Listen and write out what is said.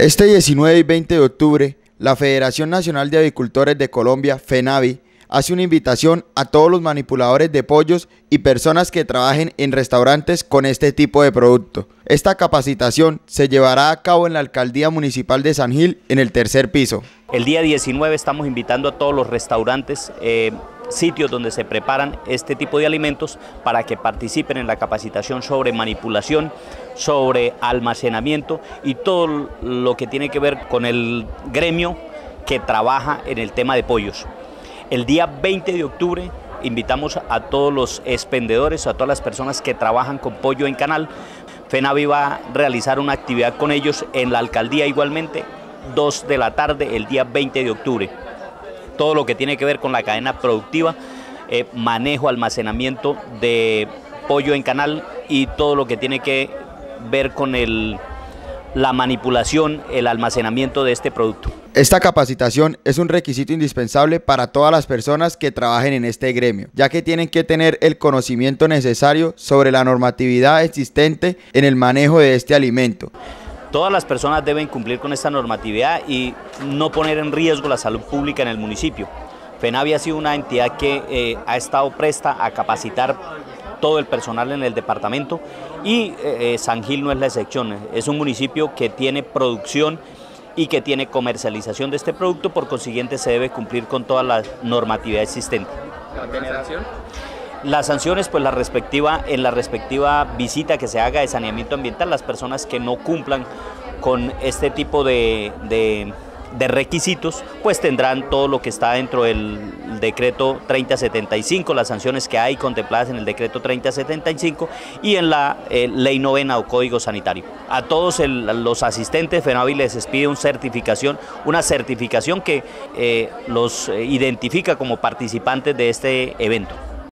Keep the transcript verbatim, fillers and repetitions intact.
Este diecinueve y veinte de octubre, la Federación Nacional de Avicultores de Colombia, FENAVI, hace una invitación a todos los manipuladores de pollos y personas que trabajen en restaurantes con este tipo de producto. Esta capacitación se llevará a cabo en la Alcaldía Municipal de San Gil, en el tercer piso. El día diecinueve estamos invitando a todos los restaurantes, eh, sitios donde se preparan este tipo de alimentos para que participen en la capacitación sobre manipulación, sobre almacenamiento y todo lo que tiene que ver con el gremio que trabaja en el tema de pollos. El día veinte de octubre invitamos a todos los expendedores, a todas las personas que trabajan con pollo en canal. FENAVI va a realizar una actividad con ellos en la alcaldía igualmente, dos de la tarde el día veinte de octubre. Todo lo que tiene que ver con la cadena productiva, eh, manejo, almacenamiento de pollo en canal y todo lo que tiene que ver con el, la manipulación, el almacenamiento de este producto. Esta capacitación es un requisito indispensable para todas las personas que trabajen en este gremio, ya que tienen que tener el conocimiento necesario sobre la normatividad existente en el manejo de este alimento. Todas las personas deben cumplir con esta normatividad y no poner en riesgo la salud pública en el municipio. FENAVI ha sido una entidad que eh, ha estado presta a capacitar todo el personal en el departamento y eh, San Gil no es la excepción. Es un municipio que tiene producción y que tiene comercialización de este producto, por consiguiente se debe cumplir con toda la normatividad existente. ¿La generación? Las sanciones, pues la respectiva, en la respectiva visita que se haga de saneamiento ambiental, las personas que no cumplan con este tipo de, de, de requisitos, pues tendrán todo lo que está dentro del decreto treinta setenta y cinco, las sanciones que hay contempladas en el decreto treinta setenta y cinco y en la eh, ley novena o código sanitario. A todos el, los asistentes, FENAVI les expide una certificación, una certificación que eh, los identifica como participantes de este evento.